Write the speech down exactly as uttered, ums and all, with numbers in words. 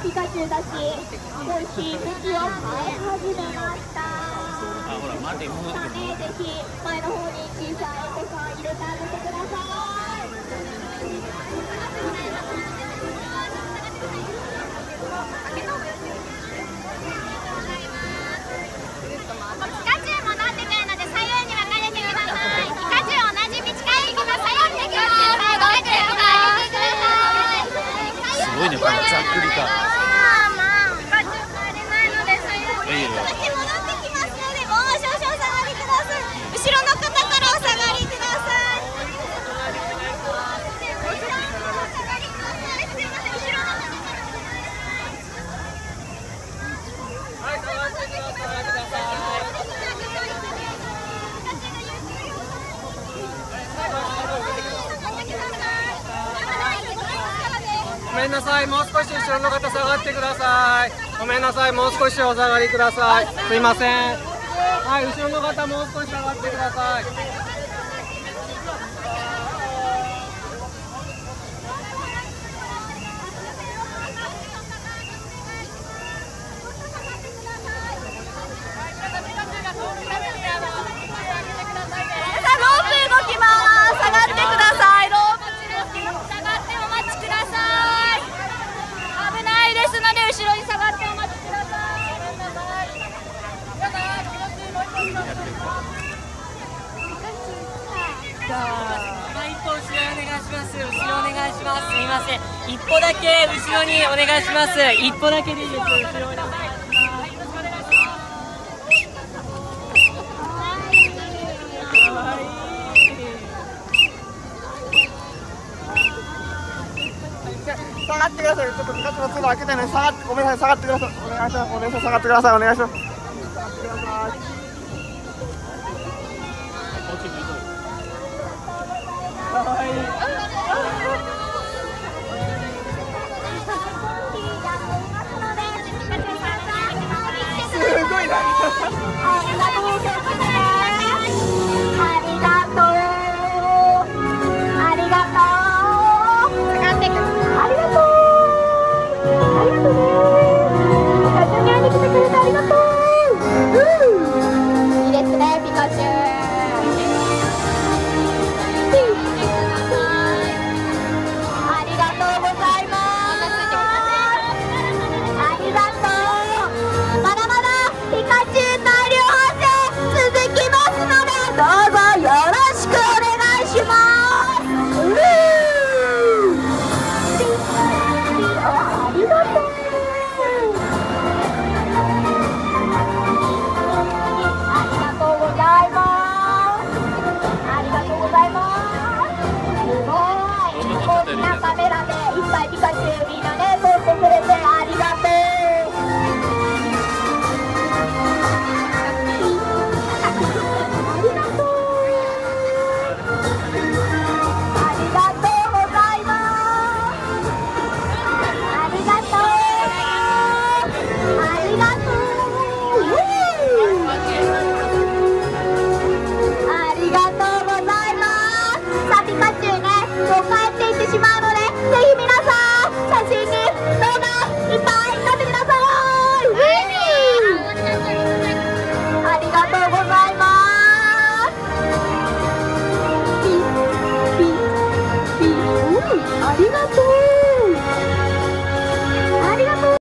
ピカチュウたち、少し向きを変え始めました。 あ、ほら、待て、もう。 さあね、ぜひ前の方に小さいお子さん入れてあげてください。 ピカチュウ戻ってくるので左右に分かれてください。ピカチュウ同じ道から行きます。左右に行きます。 すごいね、このざっくりか。 ピカチュウ帰れないので左右に戻ってきますので、もう少々お下がりください。後ろの方からお下がりください。後ろの方お下がりください。すいません、後ろの方からはい、下がってください。 ごめんなさい、もう少し後ろの方下がってください。ごめんなさい、もう少しお下がりください。すいません。はい、後ろの方もう少し下がってください。 後ろお願いします。すみません。一歩だけ後ろにお願いします。一歩だけでいいです。後ろにお願いします。 下がってください。ちょっとピカチュウの通路開けてね。下がって、ごめんなさい。下がってください。お願いします。お願いします。下がってください。お願いします。下がってください。はい。すごいな。 ありがとうございます。ありがとう。ありがとう。ありがとう。ありがとうね。ピカチュウに会いに来てくれてありがとう。うん。